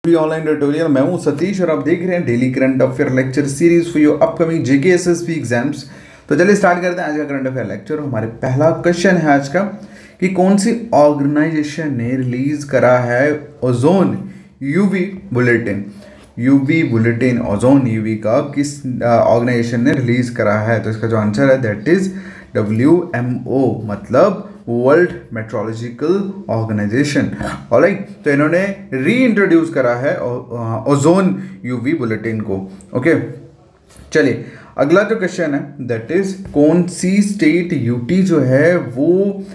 UP online tutorial. मैं हूं सतीश और आप देख रहे हैं daily current affair lecture series for your upcoming JK SSB exams. तो चलिए स्टार्ट करते हैं आज का करंट अफेयर लेक्चर। हमारे पहला क्वेश्चन है आज का कि कौन सी ऑर्गेनाइजेशन ने रिलीज करा है ozone UV bulletin. UV bulletin ozone UV का किस ऑर्गेनाइजेशन ने रिलीज करा है? तो इसका जो आंसर है दैट इज WMO, मतलब वर्ल्ड मेट्रोलॉजिकल ऑर्गेनाइजेशन। ऑलराइट, तो इन्होंने रीइंट्रोड्यूस करा है ओजोन यूवी बुलेटिन को। ओके, चलिए अगला जो क्वेश्चन है दैट इज कौन सी स्टेट यूटी जो है वो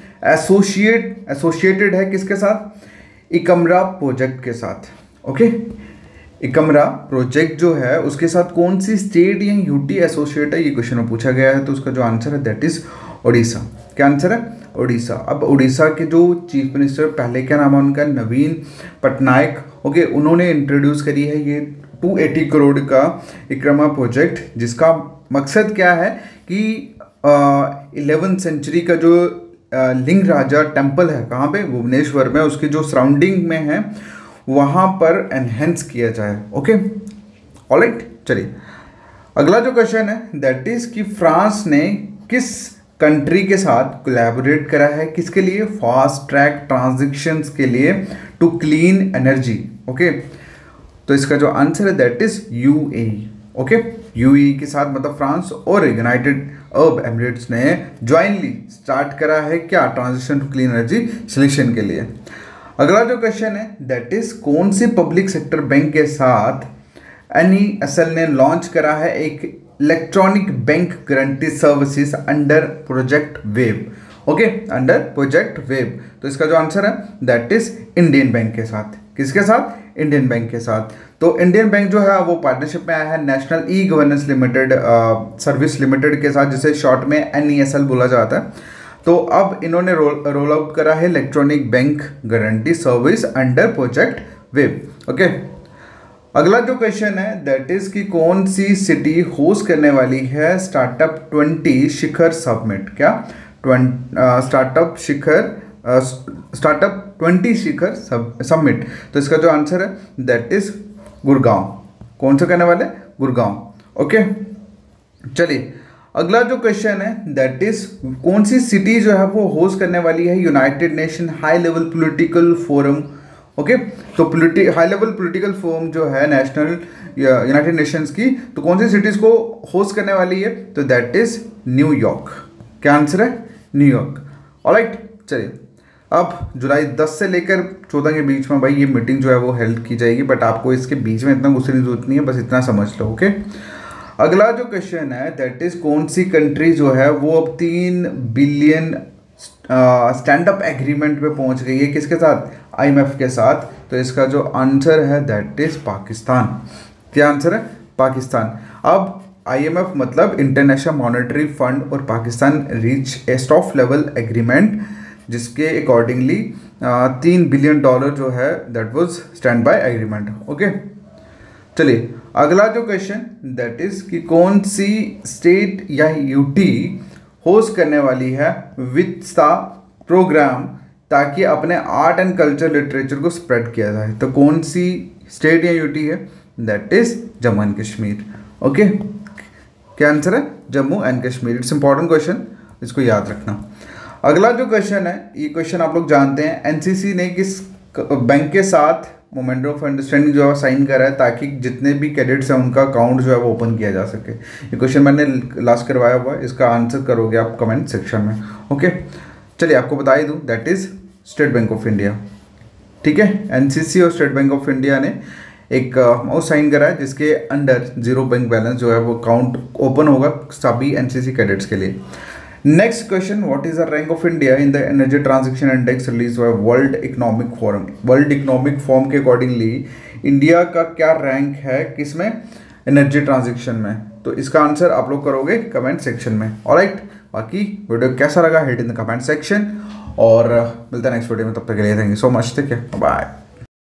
एसोसिएटेड है किसके साथ? इकमरा प्रोजेक्ट के साथ। ओके, इकमरा प्रोजेक्ट जो है उसके साथ कौन सी स्टेट या यूटी एसोसिएट है, ये क्वेश्चन में पूछा गया है। तो उसका जो आंसर है दैट इज ओडिशा। क्या आंसर है? ओडिशा। अब ओडिशा के जो चीफ मिनिस्टर, पहले क्या नाम है उनका, नवीन पटनायक। ओके, उन्होंने इंट्रोड्यूस करी है ये 280 करोड़ का इकरमा प्रोजेक्ट, जिसका मकसद क्या है कि 11th सेंचुरी का जो लिंग राजा टेम्पल है, कहाँ पे? भुवनेश्वर में, उसके जो सराउंडिंग में है वहाँ पर एनहेंस किया जाए। ओके, ऑलराइट, चलिए अगला जो क्वेश्चन है दैट इज कि फ्रांस ने किस कंट्री के साथ कोलैबोरेट करा है, किसके लिए? फास्ट ट्रैक ट्रांजैक्शंस के लिए, टू क्लीन एनर्जी। ओके, तो इसका जो आंसर है that is UAE। Okay, UAE के साथ, मतलब फ्रांस और यूनाइटेड अरब एमिरेट्स ने ज्वाइंटली स्टार्ट करा है क्या? Transition to clean energy solution के लिए। अगला जो क्वेश्चन है दैट इज कौन सी पब्लिक सेक्टर बैंक के साथ NESL ने लॉन्च करा है एक electronic bank guarantee services under project wave. Okay, under project wave. तो इसका जो आंसर है दैट इज इंडियन बैंक के साथ। किसके साथ? इंडियन बैंक के साथ। तो इंडियन बैंक जो है वो पार्टनरशिप में आया है national e governance limited service limited के साथ, जिसे शॉर्ट में NESL बोला जाता है। तो अब इन्होंने रोल आउट करा है electronic bank guarantee service under project wave. Okay, अगला जो क्वेश्चन है दैट इज कि कौन सी सिटी होस्ट करने वाली है स्टार्टअप 20 शिखर समिट? क्या? Startup 20 Shikhar summit. तो इसका जो आंसर है दैट इज गुड़गांव। कौन सा करने वाले? गुड़गांव। ओके, चलिए अगला जो क्वेश्चन है दैट इज कौन सी सिटी जो है वो होस्ट करने वाली है United Nation high level political forum. Okay, तो हाई लेवल पॉलिटिकल फोरम जो है नेशनल यूनाइटेड नेशंस की, तो कौन सी सिटीज को होस्ट करने वाली है? तो दैट इज न्यूयॉर्क। क्या आंसर है? न्यूयॉर्क। ऑलराइट, चलिए अब जुलाई 10 से लेकर 14 के बीच में भाई ये मीटिंग जो है वो हेल्ड की जाएगी, बट आपको इसके बीच में इतना गुस्से की जरूरत नहीं है, बस इतना समझ लो। ओके, अगला जो क्वेश्चन है दैट इज कौन सी कंट्री जो है वो अब 3 बिलियन स्टैंड अप एग्रीमेंट पे पहुंच गई है? किसके साथ? IMF के साथ। तो इसका जो आंसर है दैट इज पाकिस्तान। क्या आंसर है? पाकिस्तान। अब IMF मतलब इंटरनेशनल मॉनेटरी फंड और Pakistan reach a top level agreement, जिसके अकॉर्डिंगली $3 बिलियन जो है that was stand by agreement. Okay, चलिए अगला जो क्वेश्चन दैट इज कि कौन सी स्टेट या यूटी होस्ट करने वाली है वित्सा प्रोग्राम ताकि अपने आर्ट एंड कल्चर लिटरेचर को स्प्रेड किया जाए? तो कौन सी स्टेट या यूटी है? That is Jammu and Kashmir. Okay, क्या आंसर है? Jammu and Kashmir. It's important question, इसको याद रखना। अगला जो क्वेश्चन है, ये क्वेश्चन आप लोग जानते हैं, NCC ने किस बैंक के साथ मोमेंटम ऑफ अंडरस्टैंडिंग जो है साइन करा है ताकि जितने भी कैडेट्स हैं उनका अकाउंट जो है वो ओपन किया जा सके? ये क्वेश्चन मैंने लास्ट करवाया हुआ है, इसका आंसर करोगे आप कमेंट सेक्शन में। ओके, चलिए आपको बता ही दूँ that is State Bank of India. ठीक है, NCC और स्टेट बैंक ऑफ इंडिया ने एक माउस साइन करा है जिसके अंडर जीरो बैंक बैलेंस जो है वो अकाउंट ओपन होगा सभी NCC कैडेट्स के लिए। Next question, what is the rank of India in the energy transaction index release by World Economic Forum? World Economic Forum के अकॉर्डिंगली इंडिया का क्या रैंक है किसमें? एनर्जी ट्रांजैक्शन में। तो इसका आंसर आप लोग करोगे कमेंट सेक्शन में। ऑलराइट, बाकी वीडियो कैसा लगा hit in the comment section, और मिलता है नेक्स्ट वीडियो में। तब तक के लिए थैंक यू सो मच, ठीक है, बाय।